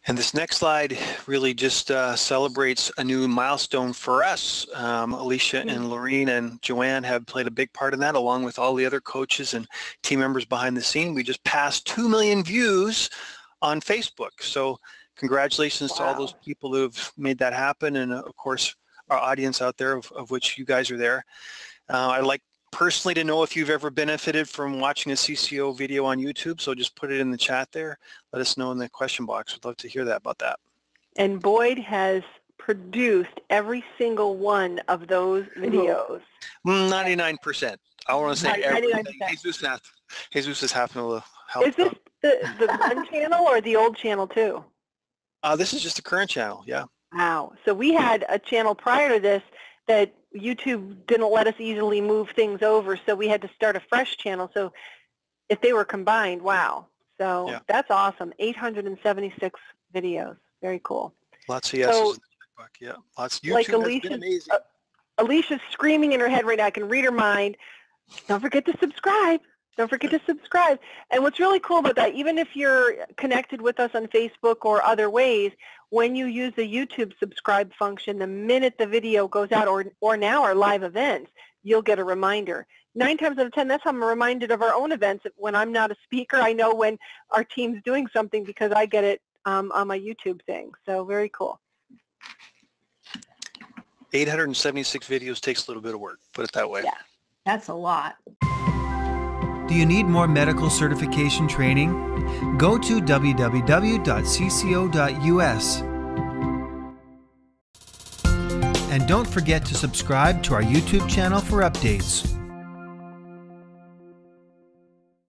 And this next slide really just celebrates a new milestone for us. Alicia and Lorene and Joanne have played a big part in that, along with all the other coaches and team members behind the scene. We just passed 2 million views on Facebook. So congratulations to all those people who have made that happen, and of course our audience out there, of which you guys are there. I'd like personally to know if you've ever benefited from watching a CCO video on YouTube, so just put it in the chat there. Let us know in the question box. We'd love to hear that about that. And Boyd has produced every single one of those videos. 99%. I want to say everything. Jesus is having a help. Is this the one channel or the old channel too? This is just the current channel, yeah. Wow. So we had a channel prior to this that YouTube didn't let us easily move things over, so we had to start a fresh channel. So if they were combined, wow. So yeah, that's awesome. 876 videos. Very cool. Lots of yeses in the book. Yeah. Lots. YouTube like has been amazing. Alicia's screaming in her head right now. I can read her mind. Don't forget to subscribe. Don't forget to subscribe. And what's really cool about that, even if you're connected with us on Facebook or other ways, when you use the YouTube subscribe function, the minute the video goes out, or now our live events, you'll get a reminder. 9 times out of 10, that's how I'm reminded of our own events. When I'm not a speaker, I know when our team's doing something because I get it on my YouTube thing. So very cool. 876 videos takes a little bit of work, put it that way. Yeah, that's a lot. Do you need more medical certification training? Go to www.cco.us. And don't forget to subscribe to our YouTube channel for updates.